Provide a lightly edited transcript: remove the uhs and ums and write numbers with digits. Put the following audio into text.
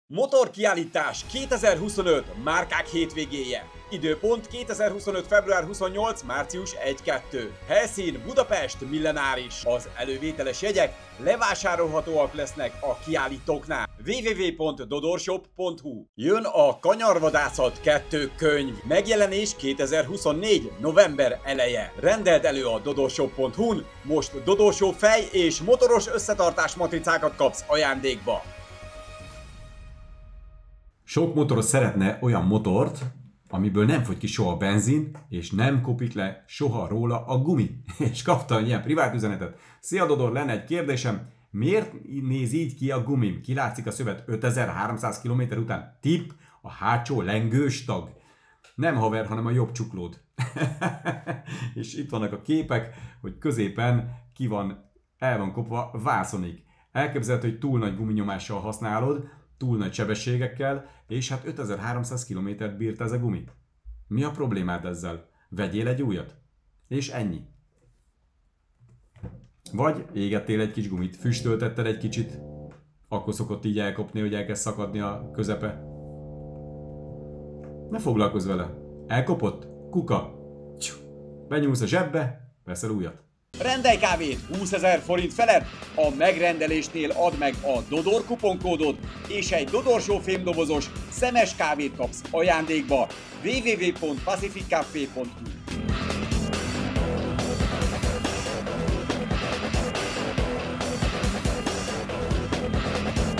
Motorkiállítás 2025 márkák hétvégéje. Időpont 2025. február 28. március 1-2. Helyszín Budapest Millenáris. Az elővételes jegyek levásárolhatóak lesznek a kiállítóknál. www.dodorshop.hu. Jön a Kanyarvadászat 2 könyv. Megjelenés 2024. november eleje. Rendeld elő a dodorshop.hu-n. Most Dodorshop fej és motoros összetartás matricákat kapsz ajándékba. Sok motoros szeretne olyan motort, amiből nem fogy ki soha a benzin, és nem kopik le soha róla a gumi. És kaptam ilyen privát üzenetet. Szia Dodor, lenne egy kérdésem, miért néz így ki a gumim? Kilátszik a szövet 5300 km után. Tipp, a hátsó lengős tag. Nem haver, hanem a jobb csuklód. És itt vannak a képek, hogy középen el van kopva vászonig. Elképzelhető, hogy túl nagy guminyomással használod, túl nagy sebességekkel, és hát 5300 km-t bírt ez a gumi. Mi a problémád ezzel? Vegyél egy újat. És ennyi. Vagy égettél egy kis gumit, füstöltetted egy kicsit, akkor szokott így elkopni, hogy elkezd szakadni a közepe. Ne foglalkozz vele. Elkopott? Kuka. Benyúlsz a zsebbe, veszel újat. Rendelj kávét 20 000 forint felett, a megrendelésnél add meg a Dodor kuponkódot, és egy Dodorshop fémdobozos szemes kávét kapsz ajándékba. www.pacificcafé.hu.